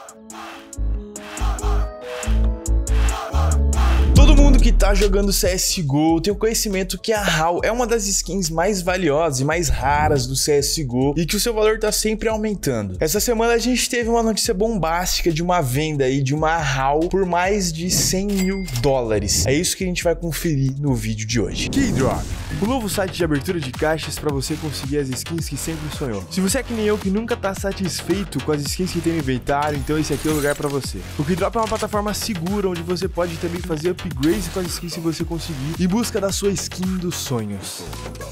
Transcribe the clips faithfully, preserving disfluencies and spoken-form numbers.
Todo mundo que tá jogando C S G O tem o conhecimento que a H A U é uma das skins mais valiosas e mais raras do C S G O e que o seu valor tá sempre aumentando. Essa semana a gente teve uma notícia bombástica de uma venda aí de uma H A U por mais de cem mil dólares. É isso que a gente vai conferir no vídeo de hoje. Keydrop, o novo site de abertura de caixas para você conseguir as skins que sempre sonhou. Se você é que nem eu que nunca tá satisfeito com as skins que tem no inventário, então esse aqui é o lugar para você. O Keydrop é uma plataforma segura onde você pode também fazer upgrades com as skins que você conseguir em busca da sua skin dos sonhos.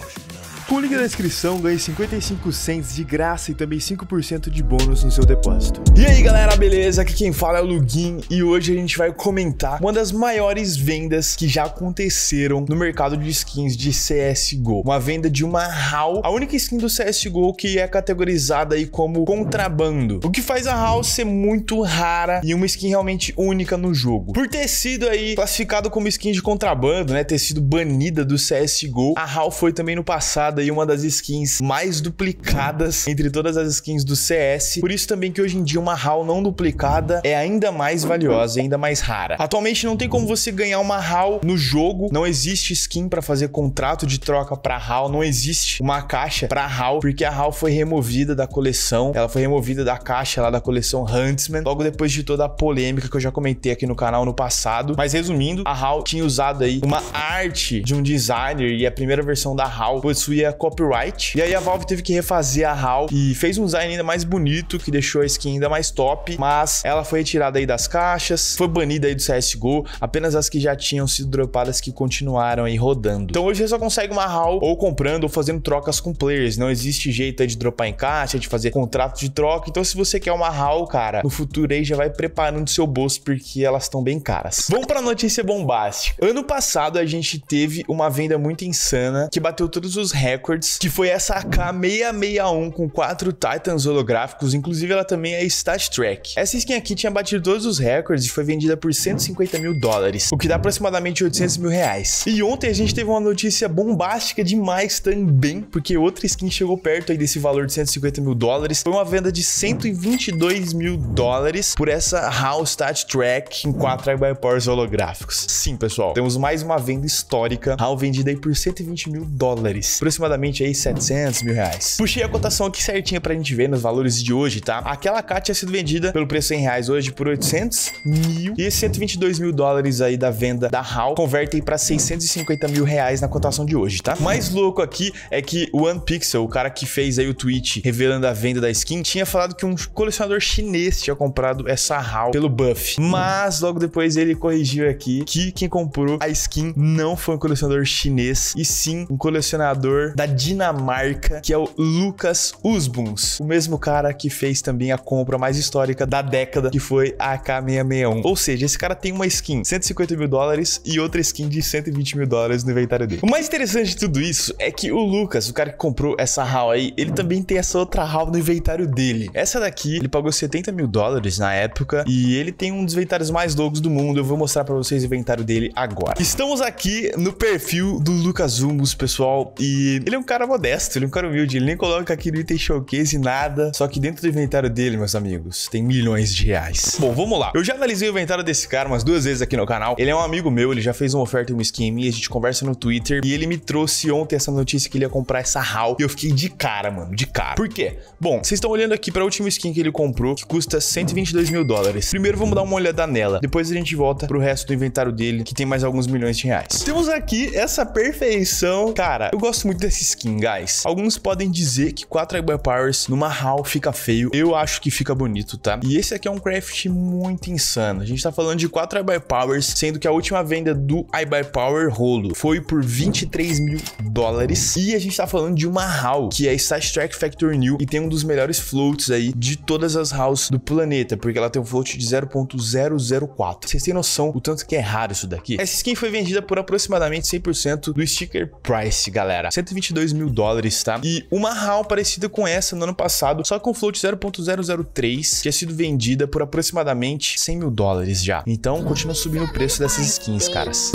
Com o link na descrição, ganhe cinquenta e cinco cents de graça e também cinco por cento de bônus no seu depósito. E aí galera, beleza? Aqui quem fala é o Lugin e hoje a gente vai comentar uma das maiores vendas que já aconteceram no mercado de skins de C S G O. Uma venda de uma H A U, a única skin do C S G O que é categorizada aí como contrabando. O que faz a H A U ser muito rara e uma skin realmente única no jogo. Por ter sido aí classificado como skin de contrabando, né? Ter sido banida do C S G O, a H A U foi também no passado aí uma das skins mais duplicadas entre todas as skins do C S. Por isso também que hoje em dia uma H A U não duplicada é ainda mais valiosa, ainda mais rara. Atualmente não tem como você ganhar uma H A U no jogo, não existe skin para fazer contrato de troca para H A U, não existe uma caixa para H A U, porque a H A U foi removida da coleção, ela foi removida da caixa lá da coleção Huntsman, logo depois de toda a polêmica que eu já comentei aqui no canal no passado. Mas resumindo, a H A U tinha usado aí uma arte de um designer e a primeira versão da H A U possuía copyright, e aí a Valve teve que refazer a H A U e fez um design ainda mais bonito, que deixou a skin ainda mais top, mas ela foi retirada aí das caixas, foi banida aí do C S G O, apenas as que já tinham sido dropadas que continuaram aí rodando. Então hoje você só consegue uma H A U ou comprando ou fazendo trocas com players, não existe jeito aí de dropar em caixa, de fazer contrato de troca. Então se você quer uma H A U, cara, no futuro aí já vai preparando seu bolso, porque elas estão bem caras. Vamos pra notícia bombástica. Ano passado a gente teve uma venda muito insana, que bateu todos os recordes, que foi essa A K seiscentos e sessenta e um com quatro Titans holográficos, inclusive ela também é Stat Track. Essa skin aqui tinha batido todos os recordes e foi vendida por cento e cinquenta mil dólares, o que dá aproximadamente oitocentos mil reais. E ontem a gente teve uma notícia bombástica demais também, porque outra skin chegou perto aí desse valor de cento e cinquenta mil dólares. Foi uma venda de cento e vinte e dois mil dólares por essa H A U Stat Track em quatro iBuyPowers holográficos. Sim, pessoal, temos mais uma venda histórica, H A U vendida aí por cento e vinte mil dólares, aproximadamente aí setecentos mil reais. Puxei a cotação aqui certinha pra gente ver nos valores de hoje, tá? Aquela K tinha sido vendida pelo preço cem reais hoje por oitocentos mil, e esses cento e vinte e dois mil dólares aí da venda da H A U convertem pra seiscentos e cinquenta mil reais na cotação de hoje, tá? Mais louco aqui é que o OnePixel, o cara que fez aí o tweet revelando a venda da skin, tinha falado que um colecionador chinês tinha comprado essa H A U pelo buff, mas logo depois ele corrigiu aqui que quem comprou a skin não foi um colecionador chinês, e sim um colecionador da Dinamarca, que é o Lucas Usbuns, o mesmo cara que fez também a compra mais histórica da década, que foi a A K seiscentos e sessenta e um. Ou seja, esse cara tem uma skin de cento e cinquenta mil dólares e outra skin de cento e vinte mil dólares no inventário dele. O mais interessante de tudo isso é que o Lucas, o cara que comprou essa H A U aí, ele também tem essa outra H A U no inventário dele. Essa daqui, ele pagou setenta mil dólares na época e ele tem um dos inventários mais loucos do mundo. Eu vou mostrar pra vocês o inventário dele agora. Estamos aqui no perfil do Lucas Usbuns, pessoal, e ele é um cara modesto, ele é um cara humilde, ele nem coloca aqui no item showcase nada, só que dentro do inventário dele, meus amigos, tem milhões de reais. Bom, vamos lá. Eu já analisei o inventário desse cara umas duas vezes aqui no canal. Ele é um amigo meu, ele já fez uma oferta em uma skin minha, a gente conversa no Twitter, e ele me trouxe ontem essa notícia que ele ia comprar essa H A U, e eu fiquei de cara, mano, de cara. Por quê? Bom, vocês estão olhando aqui pra última skin que ele comprou, que custa cento e vinte e dois mil dólares. Primeiro vamos dar uma olhada nela, depois a gente volta pro resto do inventário dele, que tem mais alguns milhões de reais. Temos aqui essa perfeição. Cara, eu gosto muito dessa skin, guys. Alguns podem dizer que quatro iBuyPowers numa H A U fica feio. Eu acho que fica bonito, tá? E esse aqui é um craft muito insano. A gente tá falando de quatro iBuyPowers, sendo que a última venda do iBuyPower rolo foi por vinte e três mil dólares. E a gente tá falando de uma H A U que é Stat Track Factory New e tem um dos melhores floats aí de todas as H A Us do planeta, porque ela tem um float de zero ponto zero zero quatro. Vocês têm noção o tanto que é raro isso daqui? Essa skin foi vendida por aproximadamente cem por cento do sticker price, galera. cento e vinte e dois mil dólares, tá? E uma H A U parecida com essa no ano passado, só com float zero ponto zero zero três, tinha sido vendida por aproximadamente cem mil dólares já. Então, continua subindo o preço dessas skins, caras.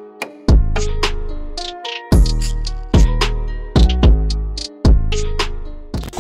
Quando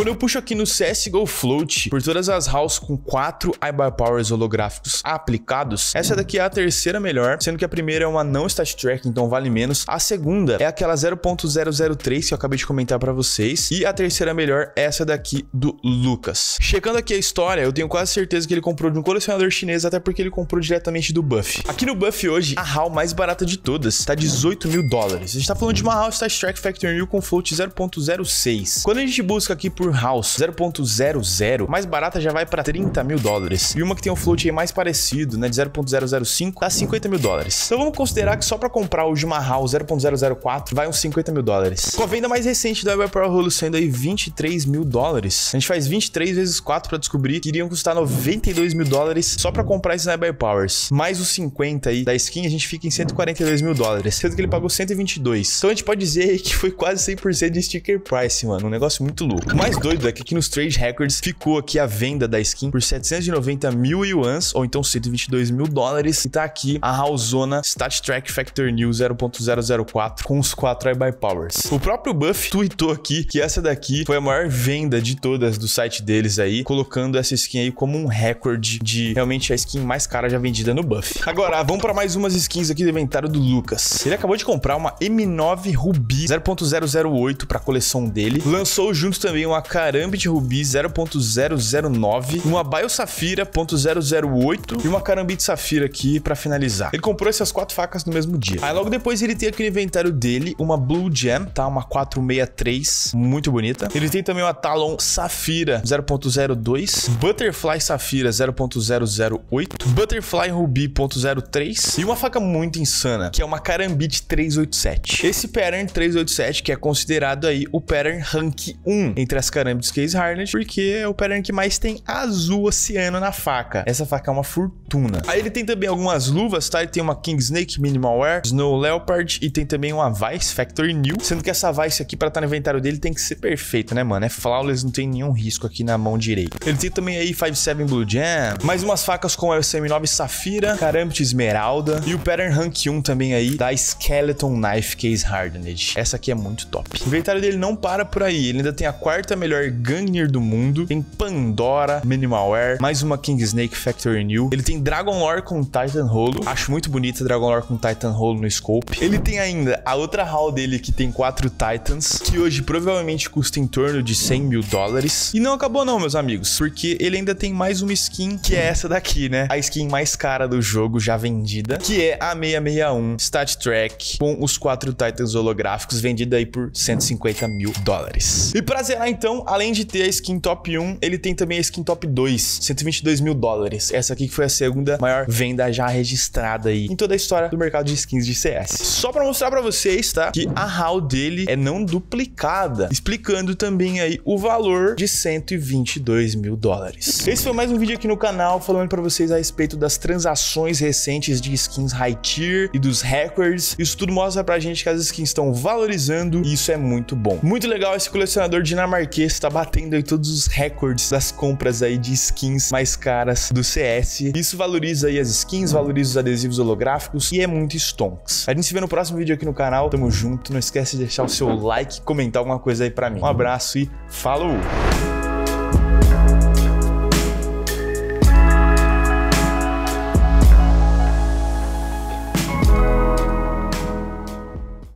Quando eu puxo aqui no C S G O Float, por todas as halls com quatro iBuyPowers holográficos aplicados, essa daqui é a terceira melhor, sendo que a primeira é uma não stat track, então vale menos. A segunda é aquela zero ponto zero zero três que eu acabei de comentar pra vocês. E a terceira melhor é essa daqui do Lucas. Checando aqui a história, eu tenho quase certeza que ele comprou de um colecionador chinês, até porque ele comprou diretamente do Buff. Aqui no Buff hoje, a haul mais barata de todas tá dezoito mil dólares. A gente tá falando de uma haul stat track Factor New com float zero ponto zero seis. Quando a gente busca aqui por house zero ponto zero zero, mais barata já vai pra trinta mil dólares. E uma que tem um float aí mais parecido, né, de zero ponto zero zero cinco, dá cinquenta mil dólares. Então vamos considerar que só pra comprar hoje uma haul zero ponto zero zero quatro vai uns cinquenta mil dólares. Com a venda mais recente da iBuyPower Holo sendo aí vinte e três mil dólares, a gente faz vinte e três vezes quatro pra descobrir que iriam custar noventa e dois mil dólares só pra comprar esses iBuyPowers. Mais os cinquenta aí da skin, a gente fica em cento e quarenta e dois mil dólares, sendo que ele pagou cento e vinte e dois. Então a gente pode dizer aí que foi quase cem por cento de sticker price, mano. Um negócio muito louco. O mais doido é que aqui nos Trade Records ficou aqui a venda da skin por setecentos e noventa mil yuans, ou então cento e vinte e dois mil dólares. E tá aqui a Hallzona Stat Track Factor New zero ponto zero zero quatro com os quatro iBuyPowers. O próprio Buff tweetou aqui que essa daqui foi a maior venda de todas do site deles aí, colocando essa skin aí como um recorde de realmente a skin mais cara já vendida no Buff. Agora, vamos para mais umas skins aqui do inventário do Lucas. Ele acabou de comprar uma M nove Ruby zero ponto zero zero oito para a coleção dele. Lançou junto também uma Karambit Ruby zero ponto zero zero nove, uma Bio Safira ponto zero zero oito e uma Karambit Safira aqui para finalizar. Ele comprou essas quatro facas no mesmo dia. Aí logo depois ele tem aqui no inventário dele uma Blue Gem, tá? Uma quatro sessenta e três, muito bonita. Ele tem também uma Talon Safira zero ponto zero dois, Butterfly Safira zero ponto zero zero oito, Butterfly Ruby ponto zero três e uma faca muito insana, que é uma Karambit trezentos e oitenta e sete. Esse pattern trezentos e oitenta e sete que é considerado aí o pattern rank um entre as Karambit Case Hardened, porque é o pattern que mais tem azul oceano na faca. Essa faca é uma fortuna. Aí ele tem também algumas luvas, tá? Ele tem uma King Snake Minimal Wear, Snow Leopard e tem também uma Vice Factory New, sendo que essa Vice aqui pra estar no inventário dele tem que ser perfeita, né, mano? É flawless, não tem nenhum risco aqui na mão direita. Ele tem também aí cinquenta e sete Blue Gem, mais umas facas com a M nove Safira, Karambit Esmeralda e o pattern rank um também aí da Skeleton Knife Case Hardened. Essa aqui é muito top. O inventário dele não para por aí, ele ainda tem a quarta melhor Gungnir do mundo, tem Pandora Minimal Wear, mais uma King Snake Factory New. Ele tem Dragon Lore com Titan Holo, acho muito bonita Dragon Lore com Titan Holo no scope. Ele tem ainda a outra haul dele que tem quatro Titans, que hoje provavelmente custa em torno de cem mil dólares. E não acabou não, meus amigos, porque ele ainda tem mais uma skin, que é essa daqui, né? A skin mais cara do jogo já vendida, que é a seiscentos e sessenta e um Stat Track com os quatro Titans holográficos, vendida aí por cento e cinquenta mil dólares. E pra zerar então, além de ter a skin top um, ele tem também a skin top dois, cento e vinte e dois mil dólares. Essa aqui que foi a segunda maior venda já registrada aí em toda a história do mercado de skins de C S. Só pra mostrar pra vocês, tá? Que a haul dele é não duplicada, explicando também aí o valor de cento e vinte e dois mil dólares. Esse foi mais um vídeo aqui no canal falando pra vocês a respeito das transações recentes de skins high tier e dos records. Isso tudo mostra pra gente que as skins estão valorizando e isso é muito bom. Muito legal, esse colecionador dinamarquês tá batendo aí todos os recordes das compras aí de skins mais caras do C S. Isso valoriza aí as skins, valoriza os adesivos holográficos e é muito stonks. A gente se vê no próximo vídeo aqui no canal. Tamo junto. Não esquece de deixar o seu like, comentar alguma coisa aí pra mim. Um abraço e falou!